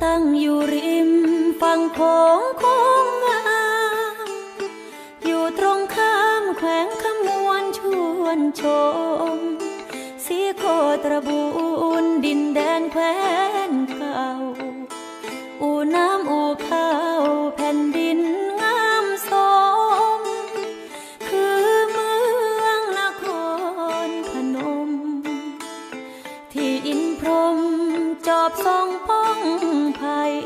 ตั้งอยู่ริมฝั่งโขงโค้งงามอยู่ตรงข้ามแขวงขมวนชวนชมสีโคตรบูนดินแดนแคว้นเก่าอู่น้ำอู่ข้าวแผ่นดินงามสมคือเมืองนครพนมที่อินพรหมจอบทรงป้องภัย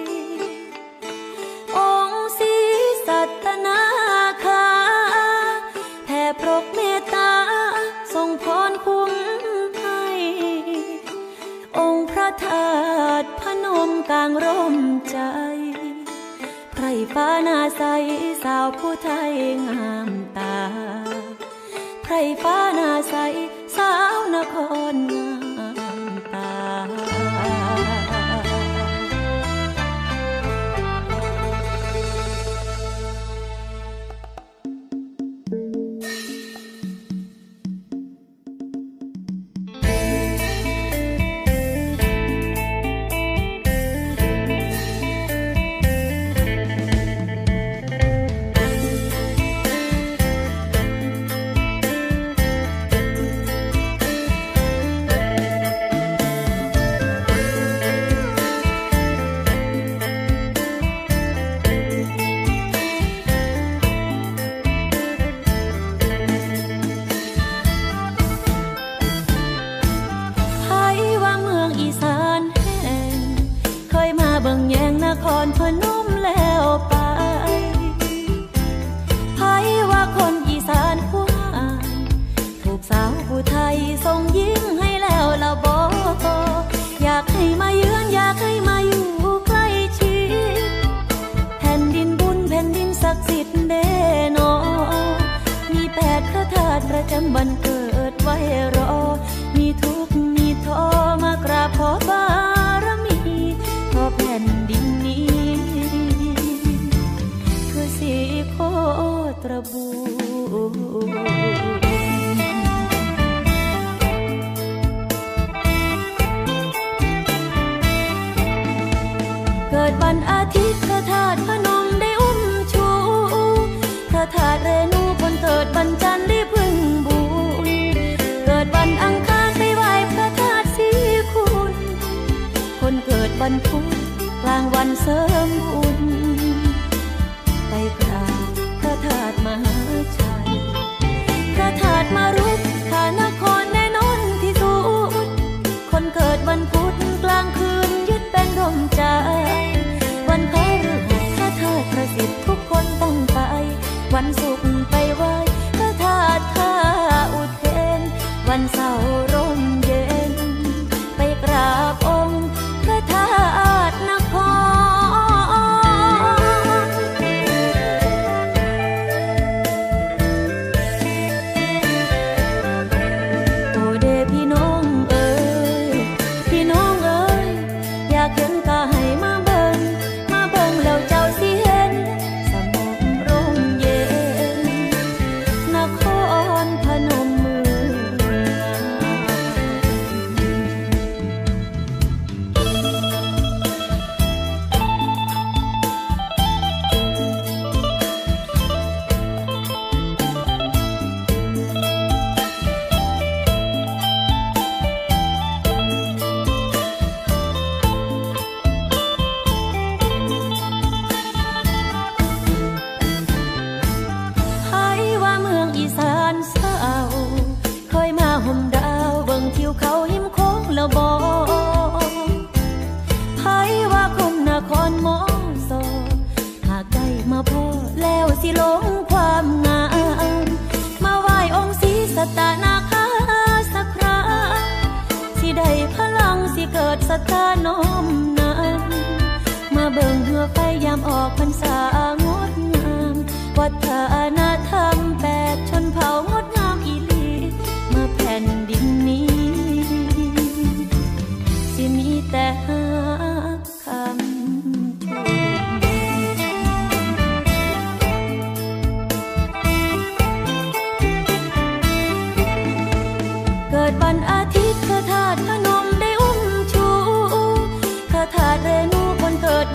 องค์ศรีสัตนาคาแผ่ปรกเมตตาทรงพรคุ้มให้องค์พระธาตุพนมกลางร่มใจไพรฟ้านาใสสาวผู้ไทยงามตาไพรฟ้านาใสสาวนครงามตานครพนมแล้วไปไผว่าคนอีสานควายถูกสาวผู้ไทยส่งยิ้มให้แล้วละบ่อยากให้มาเยือนอยากให้มาอยู่ใกล้ชิดแผ่นดินบุญแผ่นดินศักดิ์สิทธิ์เด้นอมี8พระธาตุประจำวันเกิดไว้รอมีทุกข์มีท้อมากราบขอบารมีขอแผ่นดินคือสีโคตรบูเกิดวันอาทิตย์พระธาตุพนมได้อุ้มชูพระธาตุเรนูคนเกิดวันจันทร์ได้พึ่งบุญเกิดวันอังคารไปไหว้พระธาตุศรีคุณคนเกิดวันพุธกลางวันเสริมบุญไปกราบพระธาตุมหาชัยพระธาตุมารุกขานครแน่นอนที่สุดคนเกิดวันพุธกลางคืนยึดเป็นร่มใจวันพฤหัสพระธาตุประสิทธิ์ทุกคนต้องไปวันศุกร์ไปไหว้พระธาตุท่าอุเทนวันเสาร์ร่มเย็นไปกราบองค์พระธาตุนครโอเดพี่น้องเอ๋ยพี่น้องเอ๋ยอยากเห็นก็ให้มาเบิ่งแล้วเจ้าสิเห็นสงบร่มเย็นนครพนมเมืองเขาหิมโค้งแล้วบอกไผว่าคนนครมอสอหากได้มาพอแล้วสิหลงความงามมาไหว้องค์ศรีสัตนาคาสักคราสิได้พลังสิเกิดศรัทธาน้อมนั้นมาเบิ่งเหือไฟยามออกพรรษางดงามวัฒนธรรม8ชนเผ่างดงามอีหลีมาแผ่นดินนี้มีแต่หักคำชมเกิดวันอาทิตย์พระธาตุพนมได้อุ้มชูพระธาตุเรนู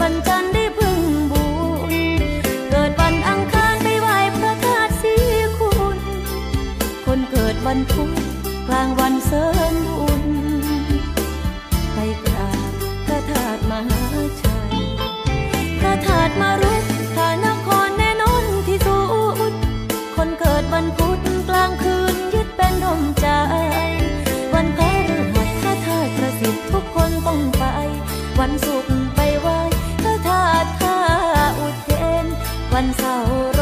วันจันทร์ได้พึ่งบุญเกิดวันอังคารไปไหว้พระธาตุศรีคุณคนเกิดวันพุธกลางวันเสริมบุญไปกราบพระธาตุมหาชัยพระธาตุมารุกพระนครแน่นอนที่สุดคนเกิดวันพุธกลางคืนยึดเป็นร่มใจวันพฤหัสพระธาตุประสิทธิ์ทุกคนต้องไปวันศุกร์ไปไหว้พระธาตุท่าอุเทนวันเสาร์